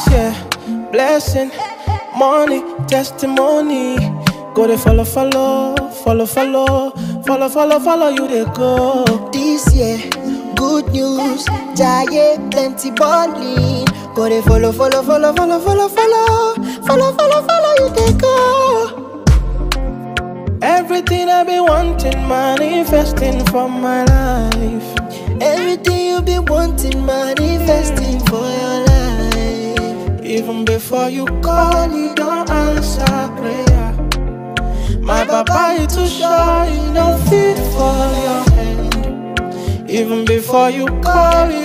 This year, blessing, money, testimony. Go they follow, you they go. This year, good news, giant plenty balling. Go they follow, you they go. Everything I be wanting, manifesting for my life. Everything you be wanting, manifesting for your life. Even before you call, you don't answer prayer. My papa is too shy, no fit for your hand. Even before you call,